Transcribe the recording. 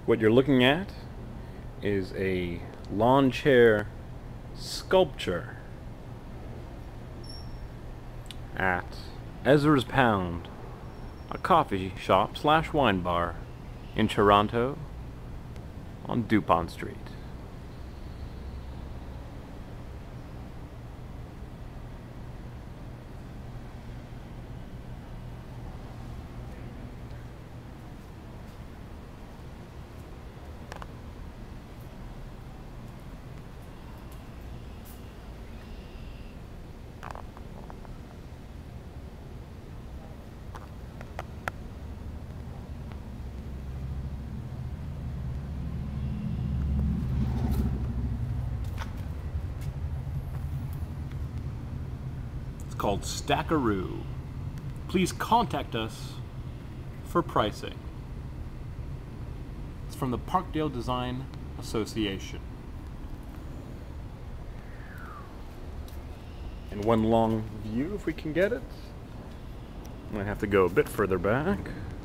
What you're looking at is a lawn chair sculpture at Ezra's Pound, a coffee shop slash wine bar in Toronto on Dupont Street. Called Stackaroo. Please contact us for pricing. It's from the Parkdale Design Association. And one long view if we can get it. Might have to go a bit further back.